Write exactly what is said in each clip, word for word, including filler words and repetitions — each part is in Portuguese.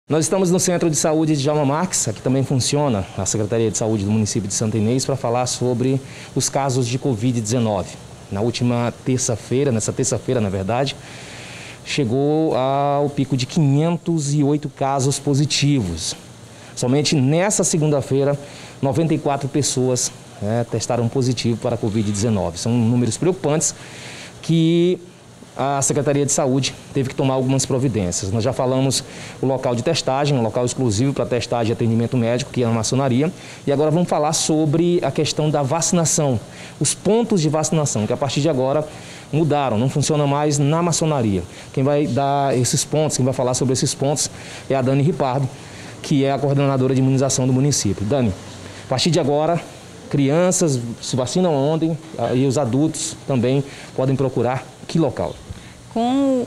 Nós estamos no Centro de Saúde de Djalma Marques, aqui também funciona a Secretaria de Saúde do município de Santa Inês, para falar sobre os casos de Covid dezenove. Na última terça-feira, nessa terça-feira na verdade, chegou ao pico de quinhentos e oito casos positivos. Somente nessa segunda-feira, noventa e quatro pessoas né, testaram positivo para a Covid dezenove. São números preocupantes que a Secretaria de Saúde teve que tomar algumas providências. Nós já falamos o local de testagem, um local exclusivo para testagem e atendimento médico, que é a maçonaria. E agora vamos falar sobre a questão da vacinação, os pontos de vacinação, que a partir de agora mudaram, não funciona mais na maçonaria. Quem vai dar esses pontos, quem vai falar sobre esses pontos é a Dani Ripardo, que é a coordenadora de imunização do município. Dani, a partir de agora, crianças se vacinam ontem e os adultos também podem procurar que local? Com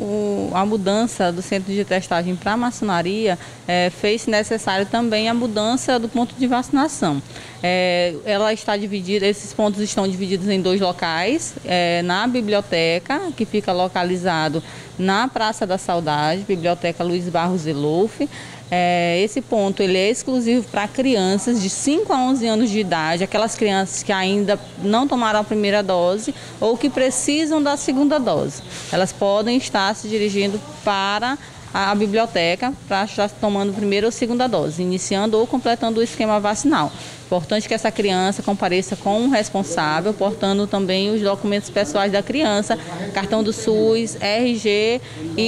o, a mudança do centro de testagem para a maçonaria, é, fez necessário também a mudança do ponto de vacinação. É, ela está dividida, esses pontos estão divididos em dois locais, é, na biblioteca, que fica localizado na Praça da Saudade, Biblioteca Luiz Barros Elouf. É, esse ponto ele é exclusivo para crianças de cinco a onze anos de idade, aquelas crianças que ainda não tomaram a primeira dose ou que precisam da segunda dose. Elas podem estar se dirigindo para a biblioteca para estar tomando primeira ou segunda dose, iniciando ou completando o esquema vacinal. Importante que essa criança compareça com um responsável, portando também os documentos pessoais da criança, cartão do SUS, R G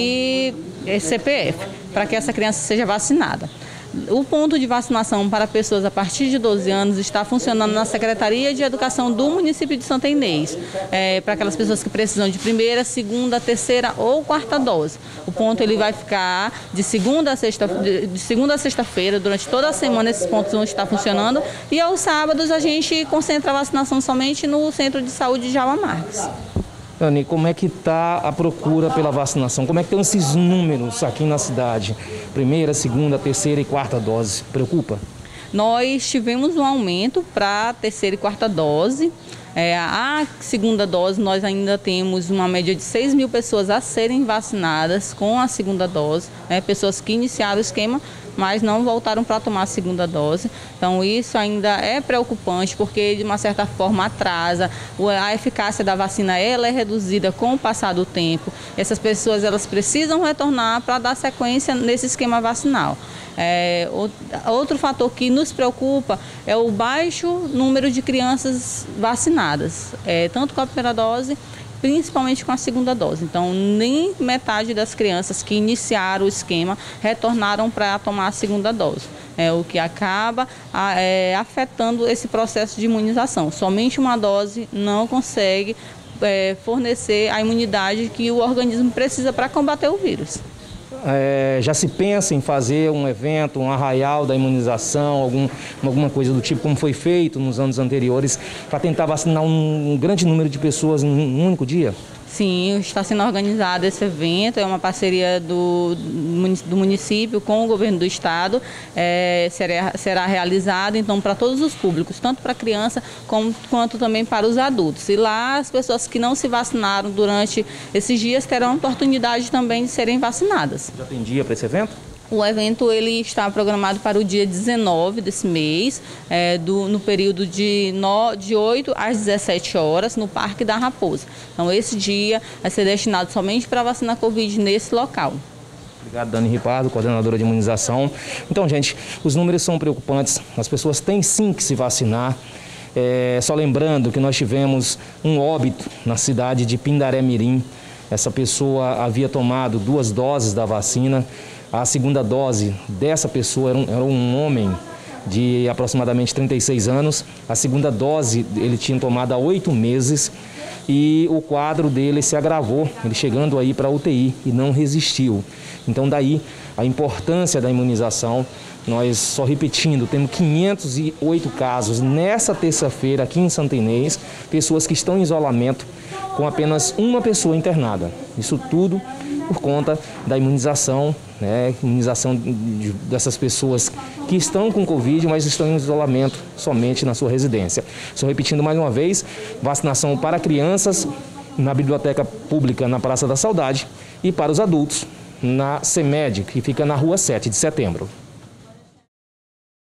e C P F, para que essa criança seja vacinada. O ponto de vacinação para pessoas a partir de doze anos está funcionando na Secretaria de Educação do município de Santa Inês, é, para aquelas pessoas que precisam de primeira, segunda, terceira ou quarta dose. O ponto ele vai ficar de segunda a sexta, de segunda a sexta-feira, durante toda a semana esses pontos vão estar funcionando, e aos sábados a gente concentra a vacinação somente no Centro de Saúde de Djalma Marques. Dani, como é que está a procura pela vacinação? Como é que estão esses números aqui na cidade? Primeira, segunda, terceira e quarta dose. Preocupa? Nós tivemos um aumento para a terceira e quarta dose. É, a segunda dose, nós ainda temos uma média de seis mil pessoas a serem vacinadas com a segunda dose, né, pessoas que iniciaram o esquema, mas não voltaram para tomar a segunda dose. Então isso ainda é preocupante, porque de uma certa forma atrasa, a eficácia da vacina ela é reduzida com o passar do tempo. Essas pessoas elas precisam retornar para dar sequência nesse esquema vacinal. É, outro fator que nos preocupa é o baixo número de crianças vacinadas, é, tanto com a primeira dose, principalmente com a segunda dose. Então, nem metade das crianças que iniciaram o esquema retornaram para tomar a segunda dose, é, o que acaba é, afetando esse processo de imunização. Somente uma dose não consegue é, fornecer a imunidade que o organismo precisa para combater o vírus. É, já se pensa em fazer um evento, um arraial da imunização, algum, alguma coisa do tipo, como foi feito nos anos anteriores, para tentar vacinar um, um grande número de pessoas em um único dia? Sim, está sendo organizado esse evento, é uma parceria do, do município com o governo do estado, é, será, será realizado então para todos os públicos, tanto para a criança como, quanto também para os adultos. E lá as pessoas que não se vacinaram durante esses dias terão a oportunidade também de serem vacinadas. Já tem dia para esse evento? O evento ele está programado para o dia dezenove desse mês, é, do, no período de, no, de oito às dezessete horas, no Parque da Raposa. Então, esse dia vai ser destinado somente para vacinar Covid nesse local. Obrigado, Dani Ripardo, coordenadora de imunização. Então, gente, os números são preocupantes, as pessoas têm sim que se vacinar. É, só lembrando que nós tivemos um óbito na cidade de Pindaré Mirim. Essa pessoa havia tomado duas doses da vacina. A segunda dose dessa pessoa era um, era um homem de aproximadamente trinta e seis anos. A segunda dose ele tinha tomado há oito meses e o quadro dele se agravou, ele chegando aí para a U T I e não resistiu. Então daí a importância da imunização. Nós, só repetindo, temos quinhentos e oito casos nessa terça-feira aqui em Santa Inês, pessoas que estão em isolamento com apenas uma pessoa internada. Isso tudo por conta da imunização, né? Imunização de, dessas pessoas que estão com Covid, mas estão em isolamento somente na sua residência. Só repetindo mais uma vez, vacinação para crianças na Biblioteca Pública na Praça da Saudade e para os adultos na CEMED, que fica na rua sete de setembro.